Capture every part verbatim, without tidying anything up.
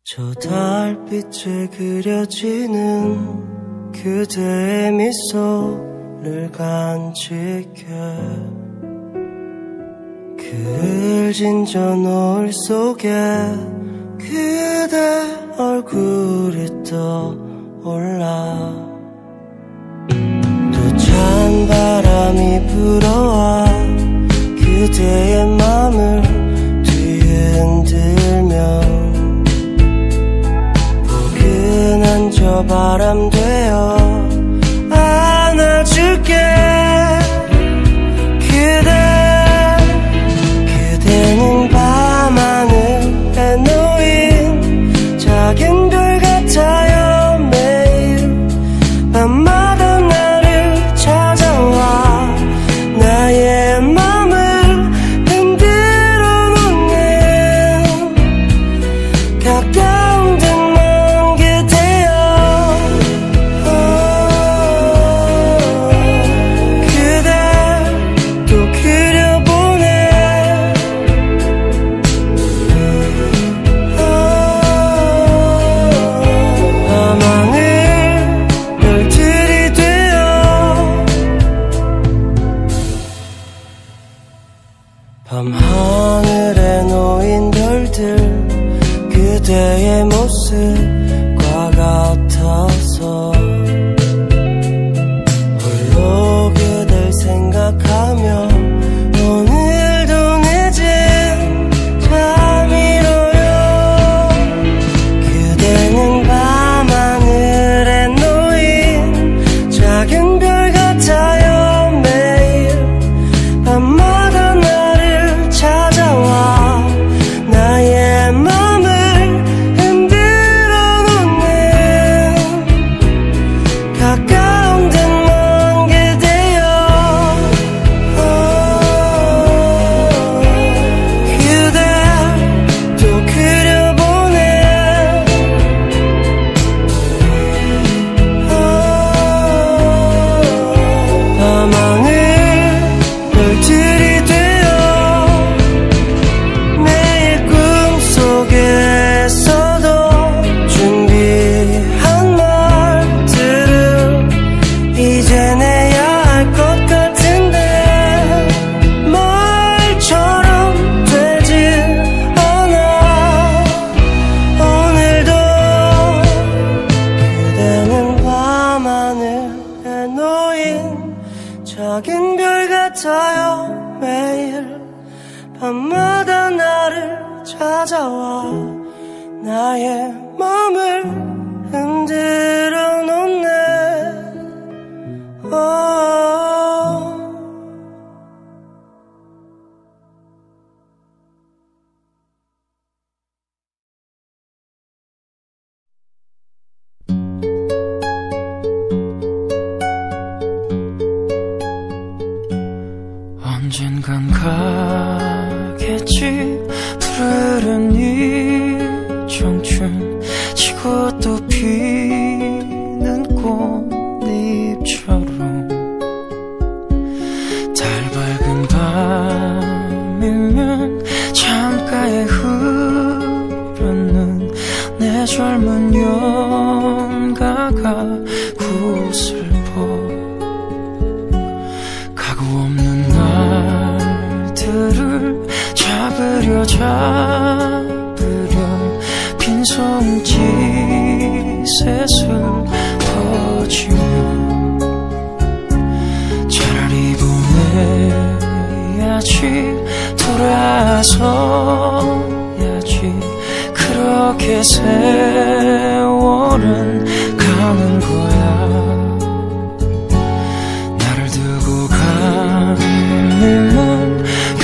저 달빛에 그려지는 그대의 미소를 간직해 그 을진 저 노을 속에 그대 얼굴이 떠올라 또 찬 바람이 불어와 그대의 맘을 뒤흔들며 포근한 저 바람 되어 안아줄게 그대 그대는 밤하늘에 놓인 작은 별 같아요 매일 밤마다 나를 찾아와 나의 맘을 흔들어 놓는 가까운 듯 먼 그대여 그대 또 그려보네 밤하늘 별들이 되어 밤하늘에 놓인 별들 그대의 모습과 같아서 홀로 그댈 생각하며 오늘도 늦은 잠이로요 그대는 밤하늘에 놓인 작은 별 같아요 매일 밤마다 나를 찾아와 나의 맘을 흔들어 놓는 가까운 듯 먼 그대여 그대 또 그려보네 밤하늘 별들이 되어 매일 꿈속에서도 준비한 말들을 이제 내야 할 것 같은데 말처럼 되질 않아 오늘도 그대는 밤하늘에 놓인 작은 별 같아요 매일 밤마다 나를 찾아와 나의 맘을 흔들어 놓네 오. 언젠간 가겠지 푸르른 이 청춘 지고 또 피는 꽃잎처럼 달 밝은 밤이면 창가에 흐르는 내 젊은 연가가 구슬퍼 가구 없는 날들을 잡으려 잡으려 빈손짓에 슬퍼지며 차라리 보내야지 돌아서야지 그렇게 세월은 가는 거야 나를 두고 간 님은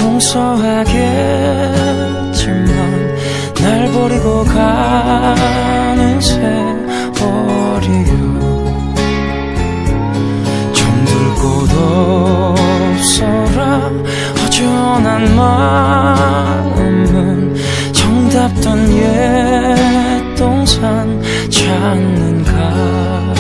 용서하겠지만 날 버리고 가는 세월이요 정들 곳 없어라 허전한 마음은 정답던 옛 동산 찾는가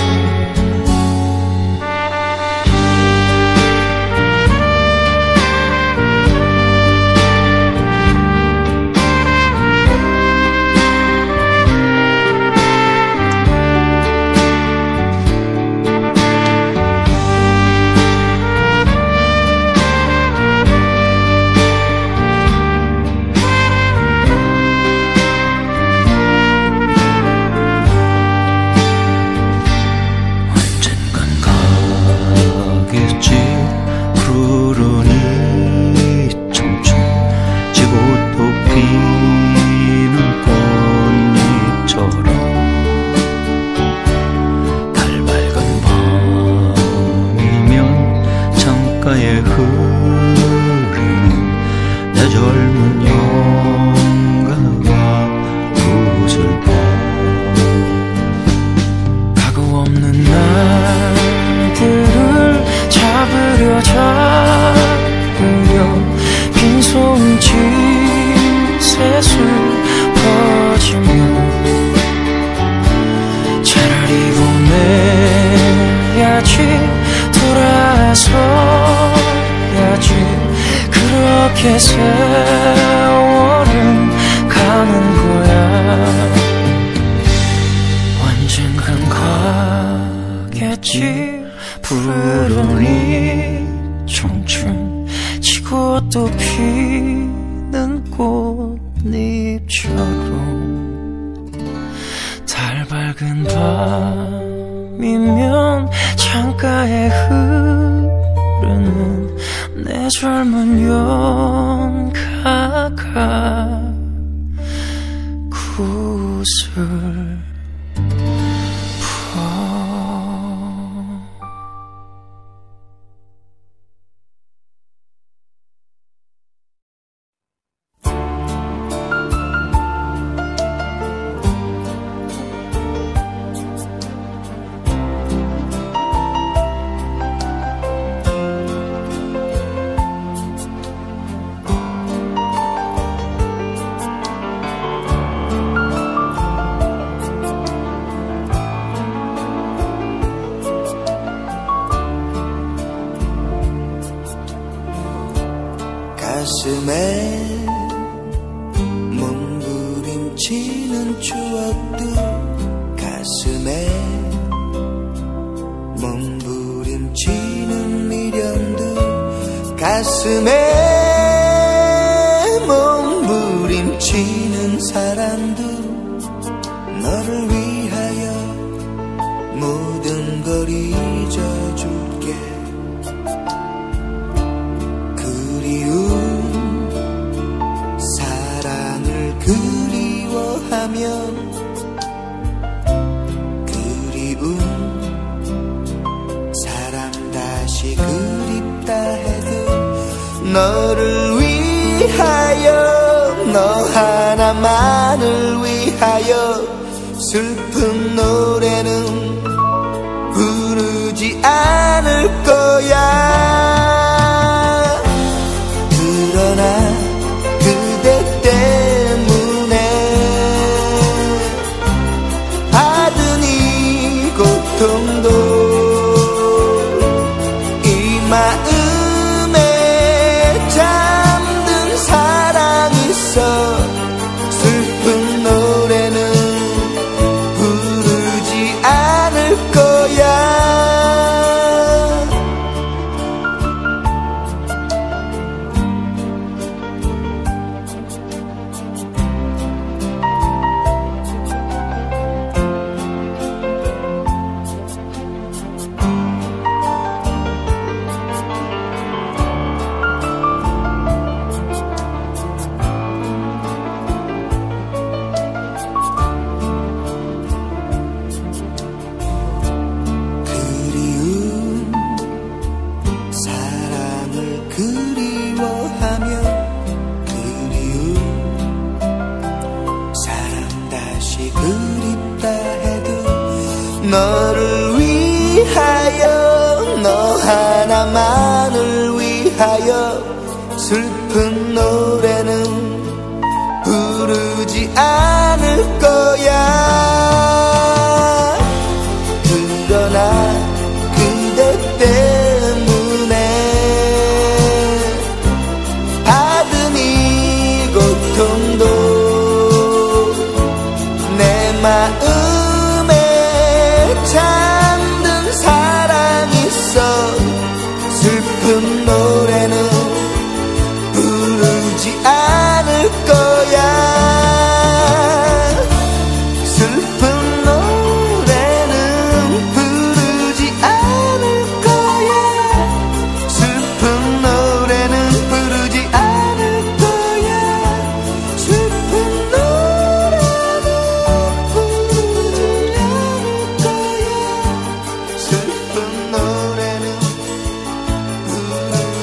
창가에 흐르는 내 젊은 영가가 웃을 봐. 각오 없는 날들을 잡으려 잡으려 빈손짓 셋을 퍼지며 차라리 보내야지 돌아서야지 그렇게 세월은 가는 거야. 언젠간 가겠지 푸르른 이 청춘 지고 또 피는 꽃잎처럼 달 밝은 밤이면 창가에 흐르는 내 젊은 연가가 구슬 가슴에 몸부림치는 추억들 가슴에 몸부림치는 미련들 가슴에 몸부림치는 사람들 너를 위하여 모든 걸 잊어줄게. 그리워하면 그리운 사람 다시 그립다 해도 너를 위하여 너 하나만을 위하여 슬픈 노래는 부르지 않을 거야. 그러나 그대 때문에 받은 이 고통도 이 마음에 잠든 사랑이 있어 슬픈 노래는 부르지 않을 거야. 너를 위하여 너 하나만을 위하여 슬픈 노래는 부르지 않을 거야. 그러나 그대 때문에 받은 이 고통도 내 마음 잠든 사랑이 있어 슬픈 노래는 부르지 않을 거야. 슬픈 노래는 부르지 않을 거야. 슬픈 노래는 부르지 않을 거야. 슬픈 노래는 부르지 않을 거야. 슬픈 노래는 부르지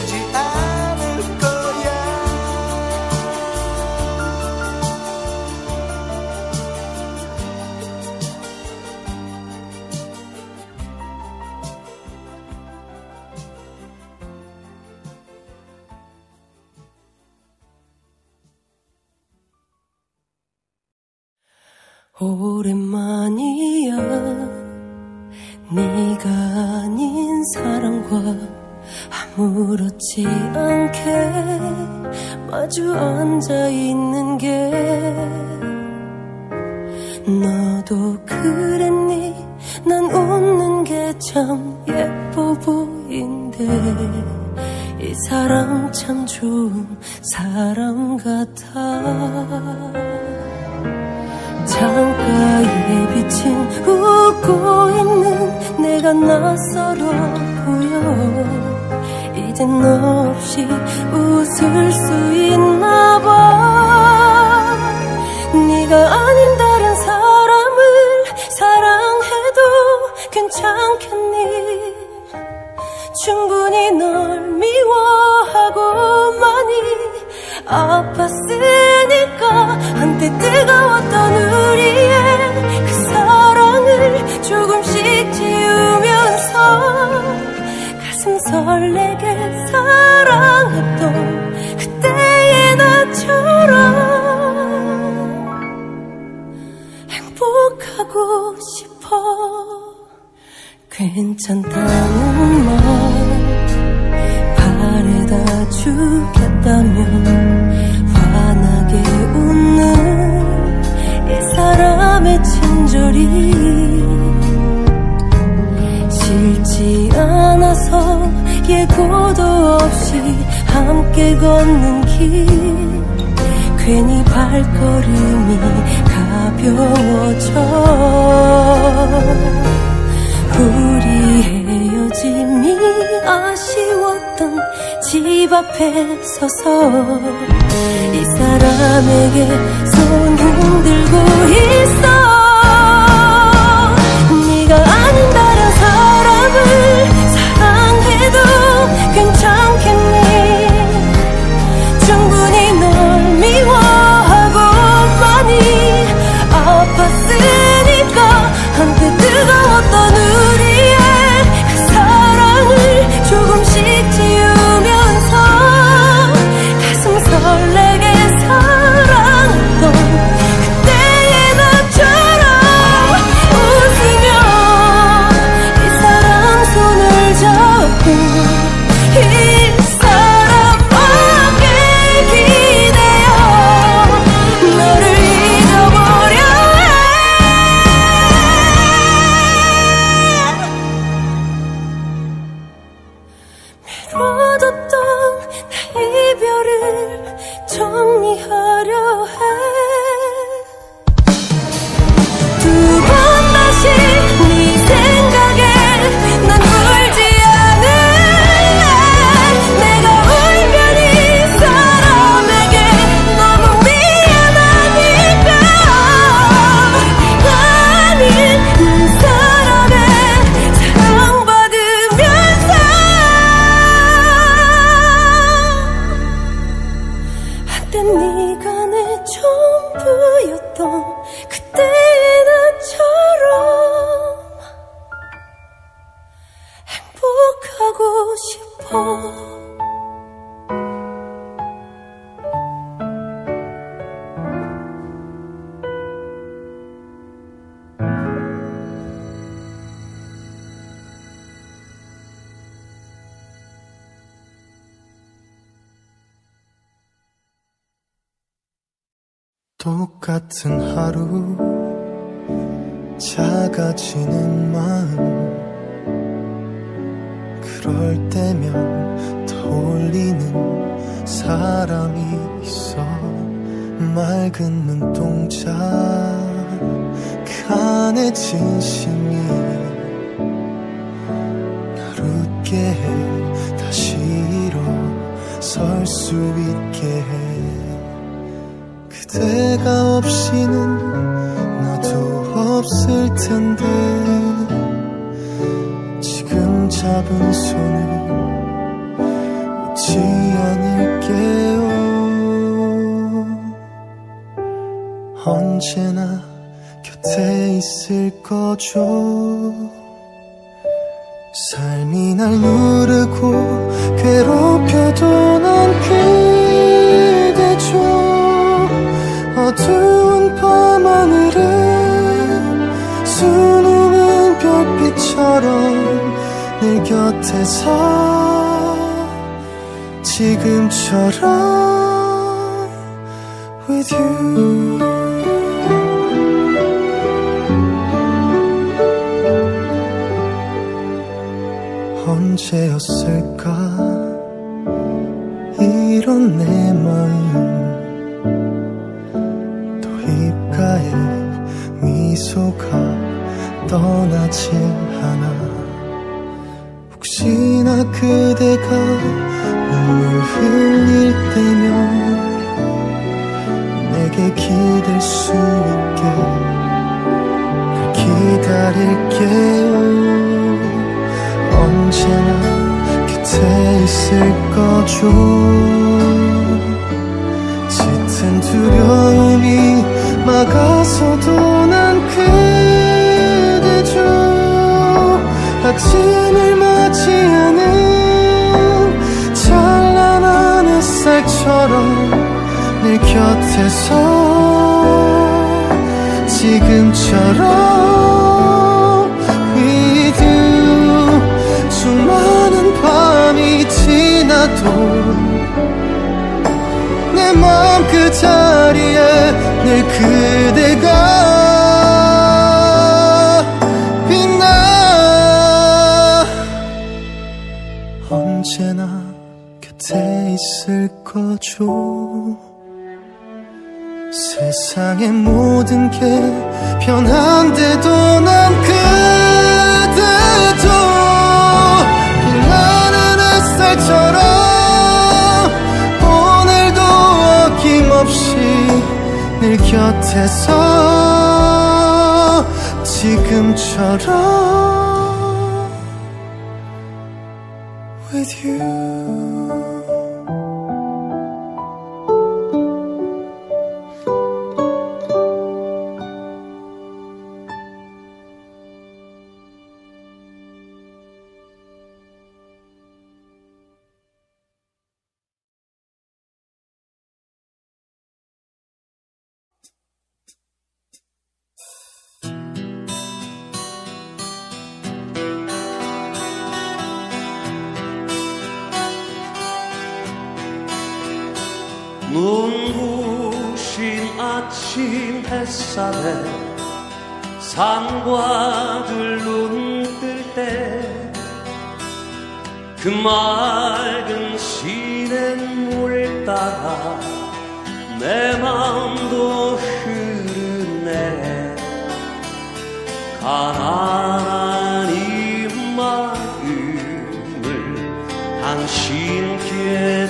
오랜만이야. 네가 아닌 사람과 아무렇지 않게 마주 앉아있는 게 너도 그랬니? 난 웃는 게 참 예뻐 보인대. 이 사람 참 좋은 사람 같아. 창가에 비친 웃고 있는 내가 낯설어 보여. 이젠 너 없이 웃을 수 있나 봐. 네가 아닌 다른 사람을 사랑해도 괜찮겠니? 충분히 널 미워하고 많이 아팠으니까 한때 뜨거웠던 우리의 그 사랑을 조금씩 지우면서 가슴 설레게 사랑했던 그때의 나처럼 행복하고 싶어. 괜찮다는 말 바래다 주겠다면 환하게 웃는 이 사람의 친절이 싫지 않아서 예고도 없이 함께 걷는 길 괜히 발걸음이 가벼워져. 우리 헤어짐이 아쉬웠던 집 앞에 서서 이 사람에게 손 흔들고 있어. 네가 아닌 다른 사람을 사랑해도 괜찮겠니? 충분히 널 미워하고 많이 아팠으니까 한때 뜨거웠던 우리의 그 사랑을 조금씩 지우면서 가슴 설레게 사랑했던 그때의 나처럼 웃으며 이 사람 손을 잡고 이 사람에게 기대어 너를 잊어버려 미뤄뒀던 나의 이별을 정리하려 해. 두 번 다시 네 생각에 난 울지 않을래. 내가 울면 이 사람에게 너무 미안하니까. 아닌 이 사람의 사랑받으면서 한때 네가 내 전부였던 그때의 나처럼 행복하고 싶어. 똑같은 하루 작아지는 마음 그럴 때면 떠올리는 사람이 있어. 맑은 눈동자 그 안에 진심이 날 웃게 해. 다시 일어설 수 있게 해. 그대가 없이는 나도 없을 텐데 지금 잡은 손을 놓지 않을게요. 언제나 곁에 있을 거죠. 삶이 날 누르고 괴롭혀도 난 그대죠. 어두운 밤하늘에 지금처럼 내 곁에서 지금처럼 with you. 언제였을까 이런 내 마음 또 입가에 미소가 떠나지 않아. 혹시나 그대가 눈물 흘릴 때면 내게 기댈 수 있게 날 기다릴게요. 언제나 곁에 있을 거죠. 짙은 두려움이 막아서도 난 그대죠. 아침을 맞이하는 찬란한 햇살처럼 내 곁에서 지금처럼 with you. 수많은 밤이 지나도 내 마음 그 자리에 늘 그대가 빛나. 언제나 곁에 있을 거죠. 세상의 모든 게 변한데도 난 그대죠. 빛나는 햇살처럼 오늘도 어김없이 늘 곁에서 지금처럼 with you. 눈부신 아침 햇살에 산과들 눈뜰 때 그 맑은 시냇물 따라 내 마음도 흐르네. 가난한 이 마음을 당신께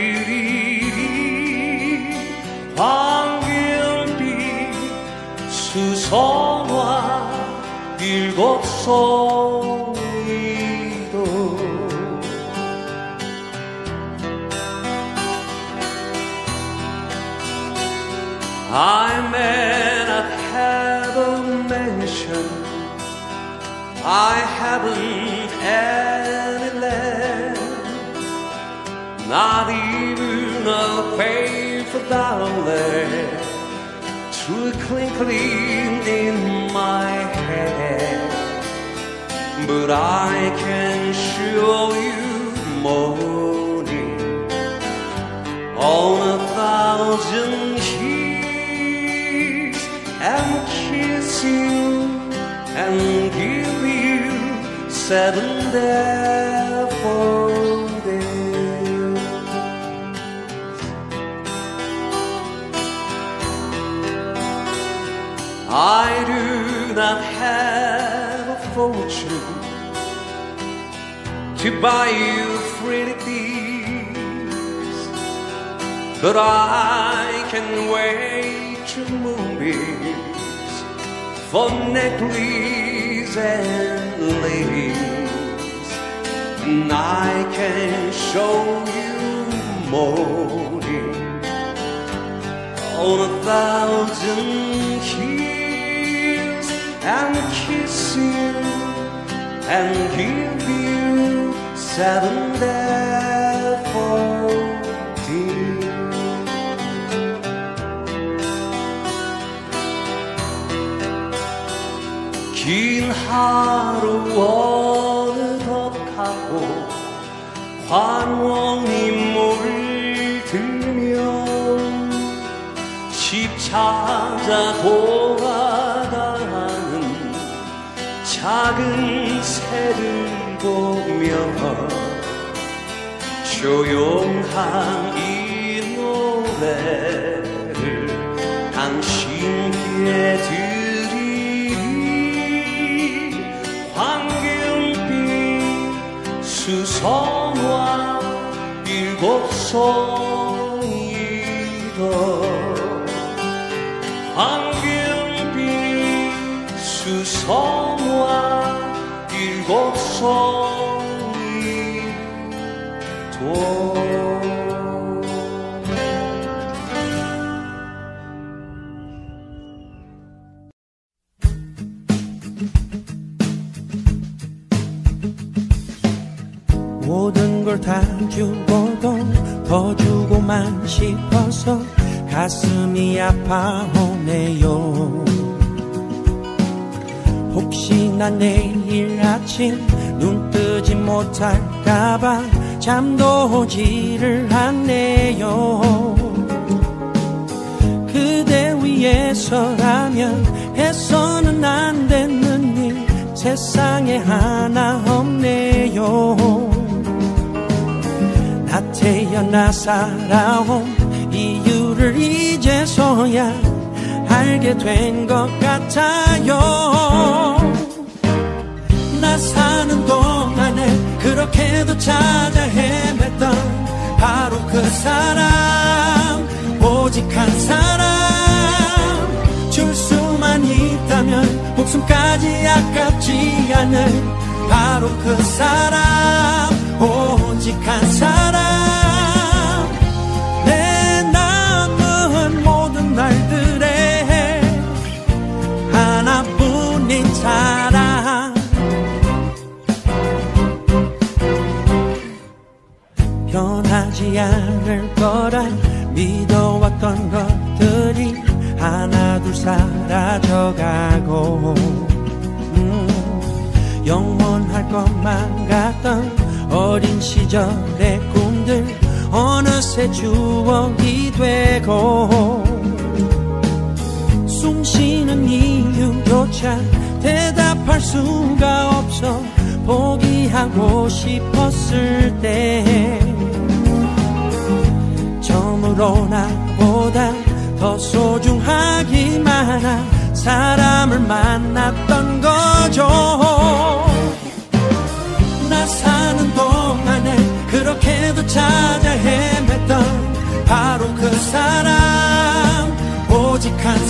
드리리. 황금빛 수선화 일곱 송이도 I may not have a mansion, I haven't any land, not even a paper dollar to clinking in my hand, but I can show you morning on a thousand hills and kiss you and give you seven daffodils. I do not have a fortune to buy you pretty things, but I can wait your moonbeams for necklace and lace, and I can show you morning on a thousand hills and kiss you and give you seven daffodils. 긴 하루 영원히 물들며 집 찾아 돌아가는 작은 새를 보며 조용한 이 노래를 당신께 드리리 황금빛 수선화 일곱 송이도 황금빛 수선화 일곱 송이도 모든 걸 다 주고도 더 주고만 싶어서 가슴이 아파오네요. 혹시나 내일 아침 눈 뜨지 못할까봐 잠도 오지를 않네요. 그대 위해서라면 해서는 안 되는 일 세상에 하나 없네요. 나 태어나 살아온 이유를 이제서야 알게 된 것 같아요. 나 사는 동안에 그렇게도 찾아 헤맸던 바로 그 사람, 오직 한 사람. 줄 수만 있다면 목숨까지 아깝지 않은 바로 그 사람, 오직 한 사람. 내 남은 모든 날들에 하나뿐인 사랑. 변하지 않을 거라 믿어왔던 것들이 하나둘 사라져가고 음, 영원할 것만 같던 어린 시절의 꿈들 어느새 추억이 되고 숨쉬는 이유조차 대답할 수가 없어 포기하고 싶었을 때 처음으로 나보다 더 소중하기만 한 사람을 만났던 거죠. 나 사는 동안에 그렇게도 찾아 헤맸던 바로 그 사람, 오직 한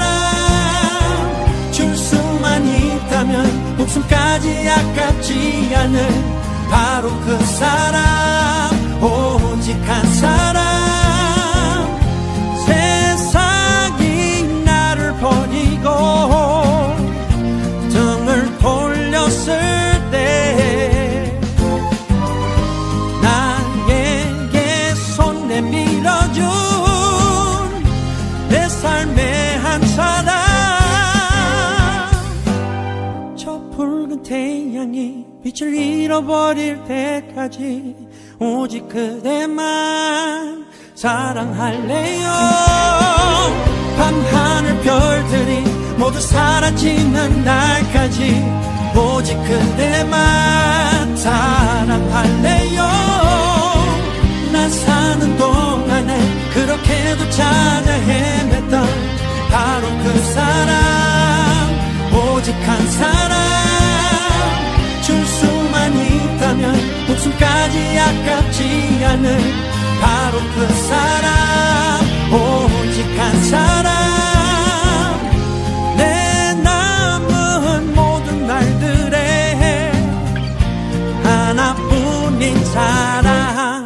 사람. 줄 수만 있다면 목숨까지 아깝지 않은 바로 그 사람, 오직 한 사람. 세상이 나를 버리고 등을 돌렸을 때 나에게 손 내밀어준 내 삶의 한 사람. 저 붉은 태양이 빛을 잃어버릴 때까지 오직 그대만 사랑할래요. 밤하늘 별들이 모두 사라지는 날까지 오직 그대만 사랑할래요. 나 사는 동안에 그렇게도 찾아 헤맸던 바로 그 사람, 오직 한 사람. 줄 수만 있다면 목숨까지 아깝지 않은 바로 그 사람, 오직 한 사람. 내 남은 모든 날들에 하나뿐인 사랑.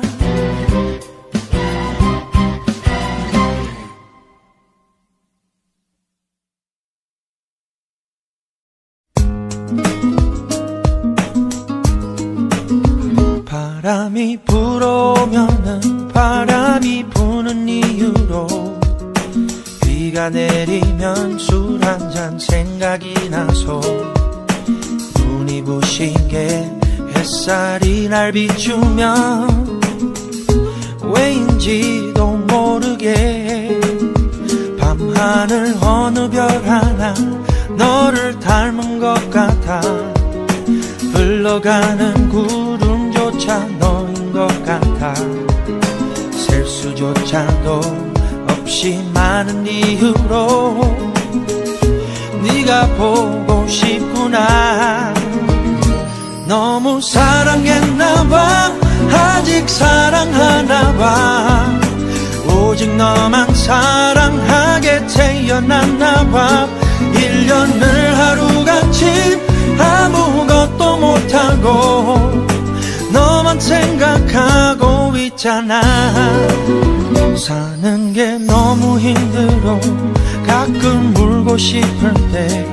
바람이 불어오면은 바람이 부는 이유로 비가 내리면 술 한 잔 생각이 나서 눈이 부신 게 햇살이 날 비추면 있는지도 모르게 밤하늘 어느 별 하나 너를 닮은 것 같아. 흘러가는 구름조차 너인 것 같아. 셀 수조차도 없이 많은 이유로 네가 보고 싶구나. 너무 사랑했나봐. 아직 사랑하나봐. 오직 너만 사랑하게 태어났나봐. 일 년을 하루같이 아무것도 못하고 너만 생각하고 있잖아. 사는 게 너무 힘들어. 가끔 울고 싶을 때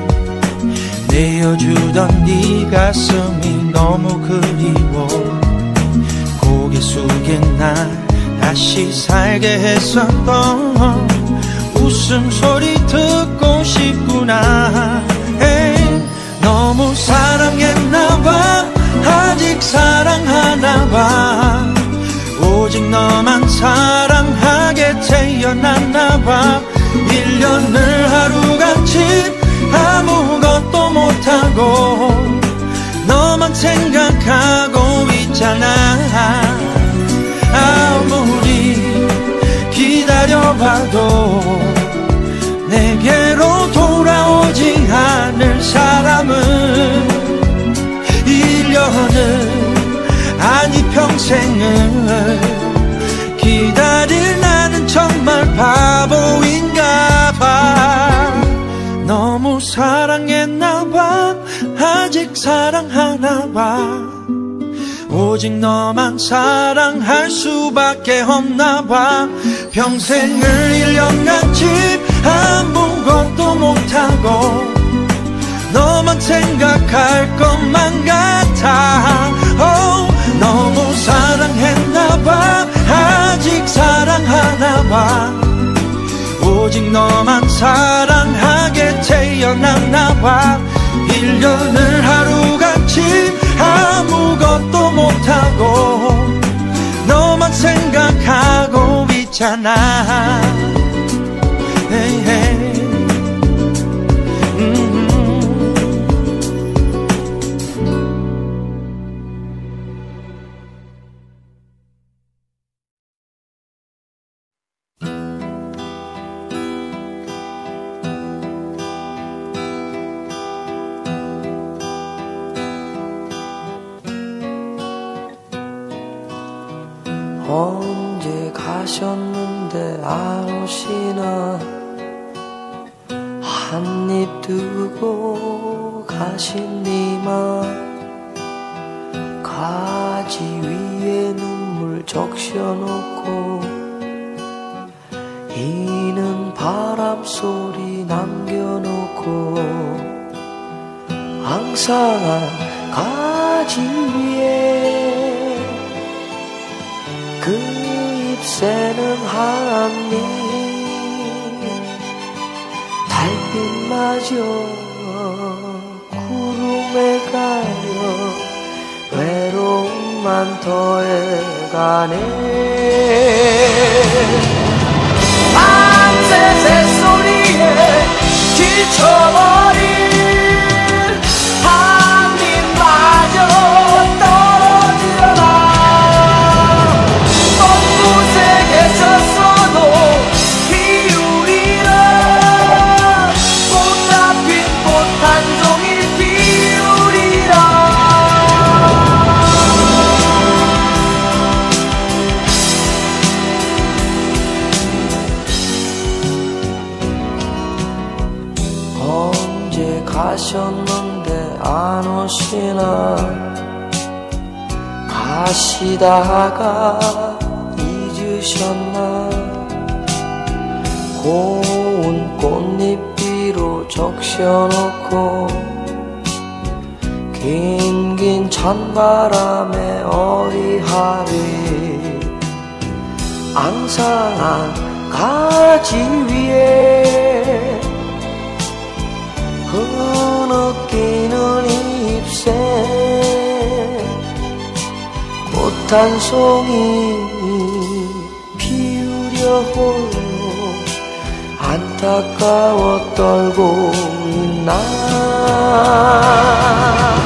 내어주던 네 가슴이 너무 그리워. 고개 숙인 날 다시 살게 했었던 웃음소리 듣고 싶구나. 에이, 너무 사랑했나봐. 아직 사랑하나봐. 오직 너만 사랑하게 태어났나봐. 일 년을 하루같이 아무것도 못하고 너만 생각하고 있잖아. 아무리 기다려봐도 내게로 돌아오지 않을 사람은 일 년을 아니 평생을 기다릴 나는 정말 바보인가 봐. 너무 사랑했나봐. 아직 사랑하나봐. 오직 너만 사랑할 수밖에 없나봐. 평생을 일 년같이 아무것도 못하고 너만 생각할 것만 같아. oh, 너무 사랑했나봐. 아직 사랑하나봐. 오직 너만 사랑하게 태어났나봐. 일 년을 하루같이 아무것도 못하고 너만 생각하고 있잖아. hey, hey. 언제 가셨는데 안 오시나. 한입 두고 가신 니만 가지 위에 눈물 적셔놓고 이는 바람 소리 남겨놓고 앙상한 가지 위에 그 잎새는 한잎 달빛마저 구름에 가려 외로움만 더해가네. 밤새 새소리에 지쳐버린 한잎마저 떨어지려나. 섰어도 피우리라. 꽃다 핀 꽃 한 종일 피우리라. 언제 가셨는데 안 오시나. 가시다가 잊으셨나. 고운 꽃잎 위로 적셔놓고 긴긴 찬바람에 어리하리 앙상한 가지 위에 흐느끼는 잎새 꽃 한 송이 피 홀로 안타까워 떨고 있나.